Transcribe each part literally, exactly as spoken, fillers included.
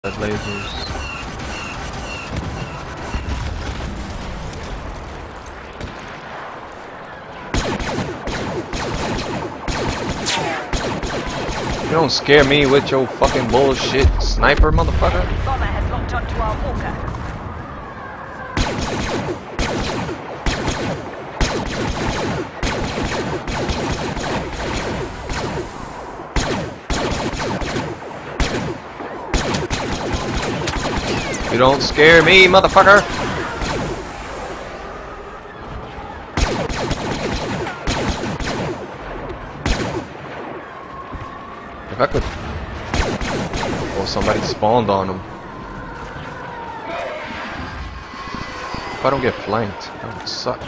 Red lasers. You don't scare me with your fucking bullshit sniper, motherfucker. Bomber has locked onto our walker. You don't scare me, motherfucker. If I could... Oh, somebody spawned on him. If I don't get flanked, that would suck.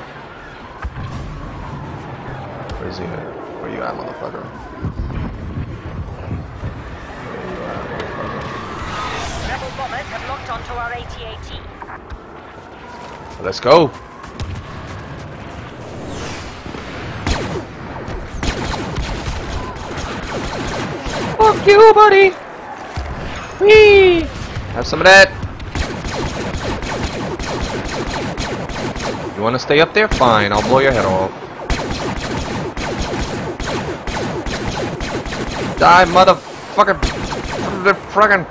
Where is he at? Where you at, motherfucker? Rebel bombers have locked onto our A T A T. Let's go. Fuck you, buddy. Whee! Have some of that. You want to stay up there? Fine, I'll blow your head off. Die, motherfucker. Fucking.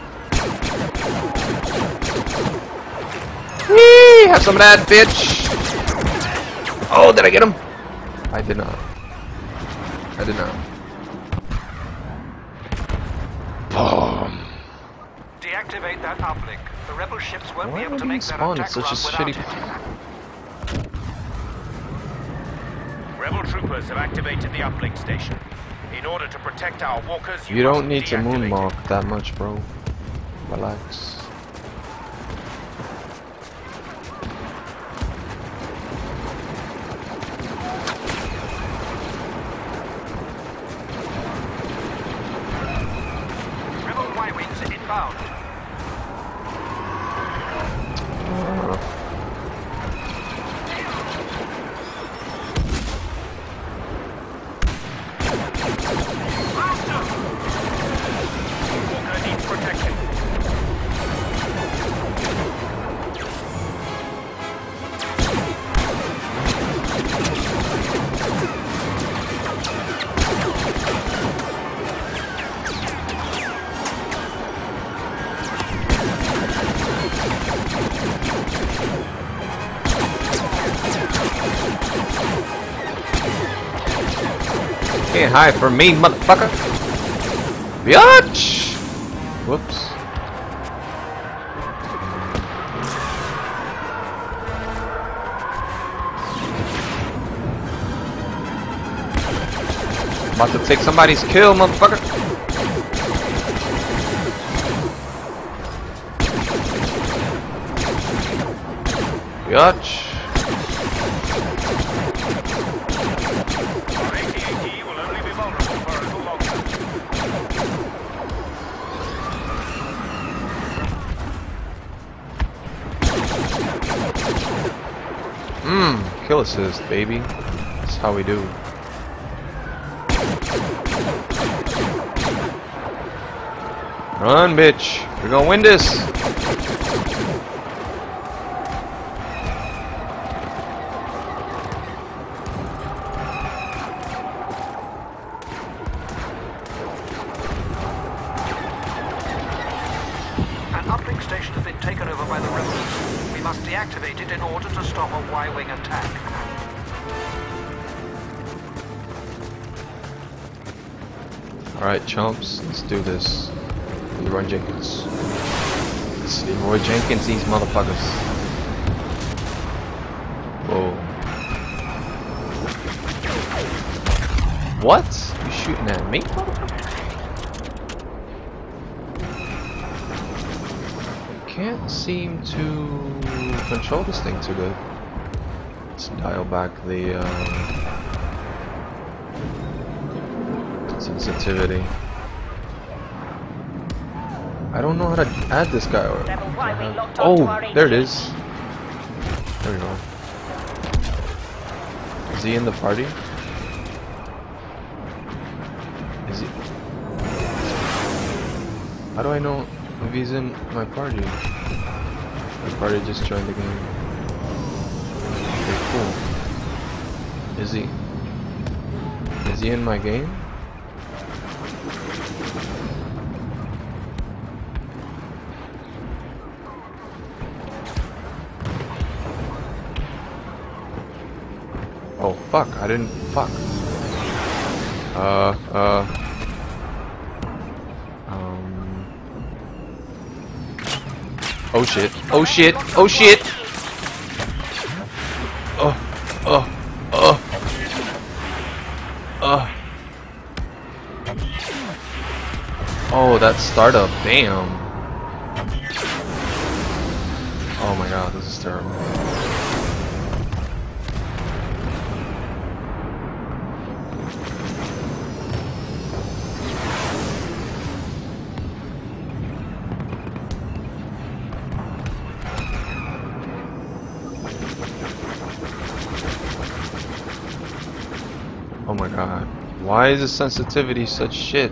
Whee! Have some of that, bitch. Oh, did I get him? I did not. I did not. Boom. Deactivate that uplink. The rebel ships won't Why be able are to we make their spawned? attack Such a run shitty. without it. Rebel troopers have activated the uplink station. In order to protect our walkers, you, You must don't need to deactivate it. moonwalk that much, bro. Relax. Rebel Y-wings inbound. Walker needs protection. Can't hide from me, motherfucker. Biatch! Whoops. About to take somebody's kill, motherfucker. Biatch. Our A T A T will only be vulnerable for a little longer. Mmm, kill assist, baby. That's how we do. Run, bitch. We're gonna win this. An uplink station has been taken over by the rebels. We must deactivate it in order to stop a Y-wing attack. Alright, chumps, let's do this. Leroy Jenkins. It's Leroy Jenkins, these motherfuckers. Whoa. What? You shooting at me, motherfucker? Can't seem to control this thing too good. Let's dial back the uh, sensitivity. I don't know how to add this guy. Or, Rebel Y-wing locked onto our oh, A T A T. there it is. There we go. Is he in the party? Is he? How do I know? Maybe he's in my party. My party just joined the game. Okay, cool. Is he? Is he in my game? Oh fuck! I didn't. Fuck. Uh. Uh. Um. Oh shit! Oh shit! Oh shit! Oh. Oh. Oh. Oh. Oh, that startup. Damn. Oh my god, this is terrible. Oh my god. Why is the sensitivity such shit?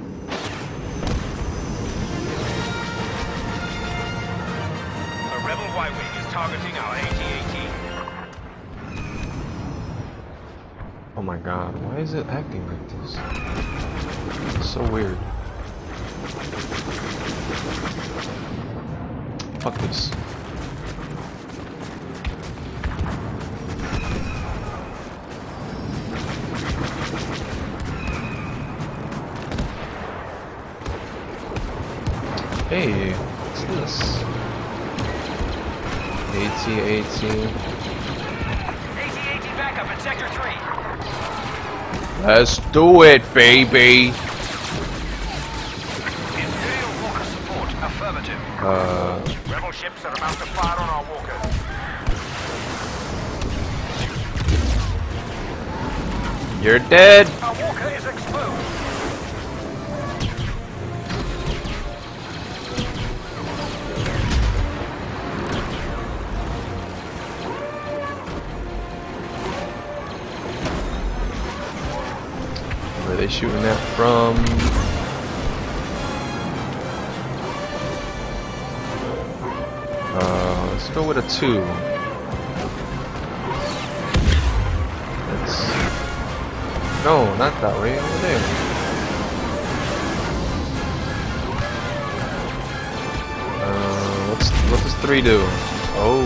A rebel Y-wing is targeting our A T A T. Oh my god, why is it acting like this? It's so weird. Fuck this. Hey, what's this? A T A T. A T A T backup at Sector three. Let's do it, baby! Imperial Walker support. Affirmative. Uh, Rebel ships are about to fire on our walkers. you're dead! Our walker is exposed. Where are they shooting that from? Uh, let's go with a two. Let's... No, not that way, over there. Uh, what's, what does three do? Oh.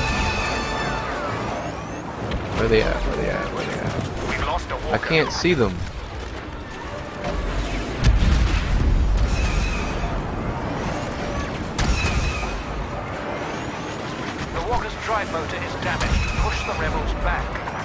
Where they at? Where they at? Where they at? We've lost a walker. I can't see them. The walker's drive motor is damaged. Push the rebels back.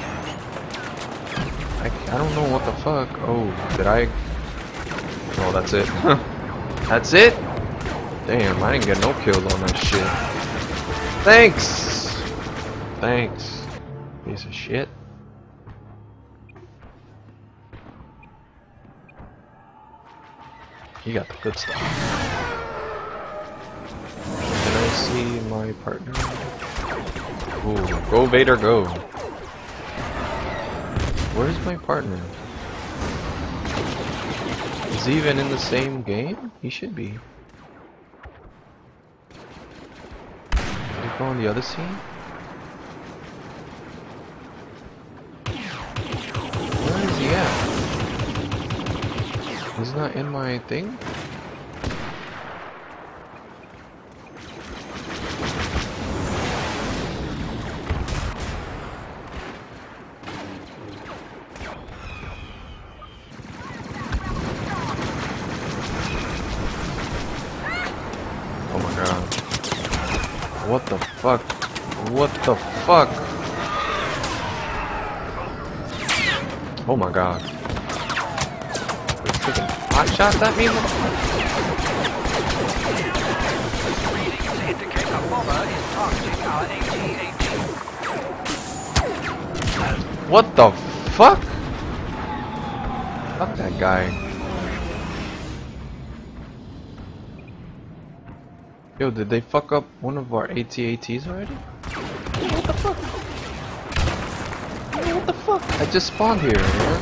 I, I don't know what the fuck. Oh, did I? Oh, that's it. That's it? Damn, I didn't get no kills on that shit. Thanks! Thanks. Piece of shit. You got the good stuff. Can I see my partner? Ooh, go Vader, go. Where's my partner? Is he even in the same game? He should be. Did he go on the other scene? Where is he at? He's not in my thing? Oh my god. What the fuck? What the fuck? Oh my god. Freaking hot shots at me? Readings indicate a bomber is targeting our A T A T. What the fuck? Fuck that guy. Yo, did they fuck up one of our A T A Ts already? What the fuck? What the fuck? I just spawned here, man.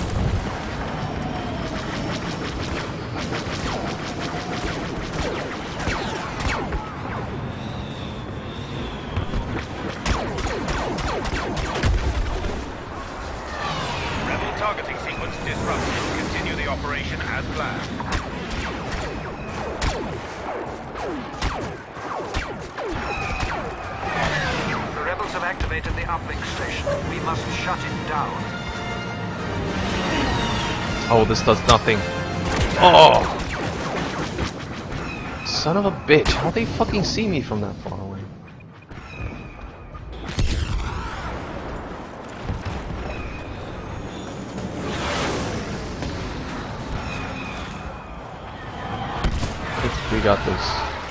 deactivated the uplink station. We must shut it down. Oh, this does nothing. Oh! Son of a bitch, how they fucking see me from that far away? We got this.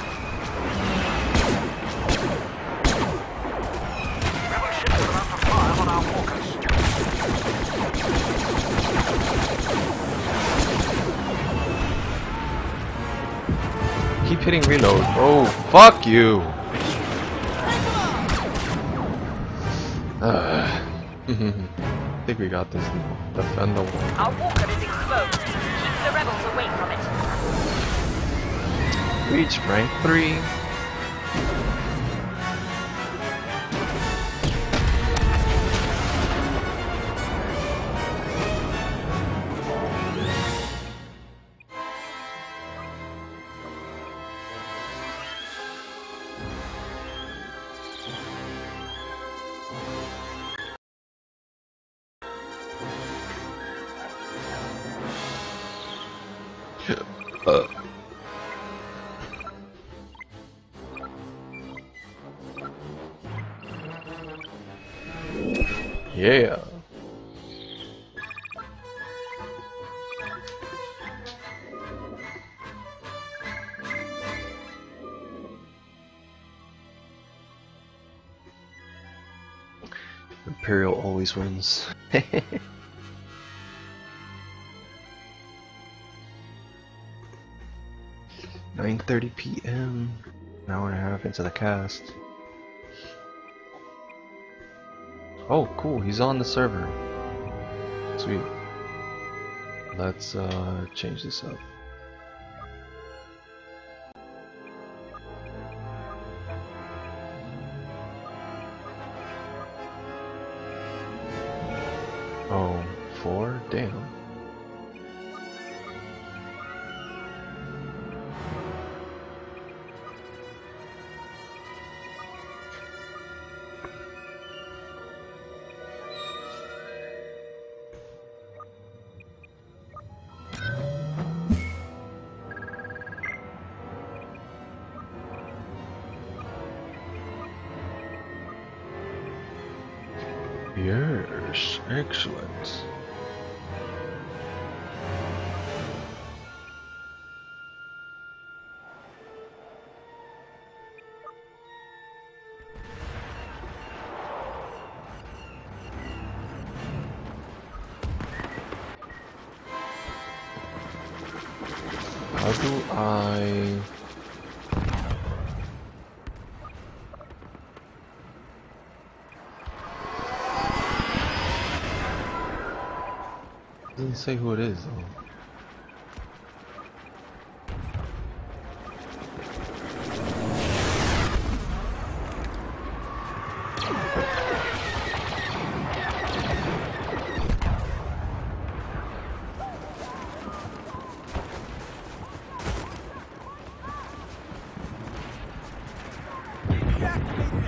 Rebel ships are about to fire on our walkers. Keep hitting reload. Oh, fuck you! Uh, I think we got this. Defend the wall. Our walker is exposed. Keep the rebels away from it. Reach rank three. uh. Yeah. Imperial always wins. nine thirty p m An hour and a half into the cast. Oh, cool, he's on the server. Sweet. Let's uh, change this up. Oh, four? Damn. Yes, excellent. How do I... Doesn't say who it is though. Deactivated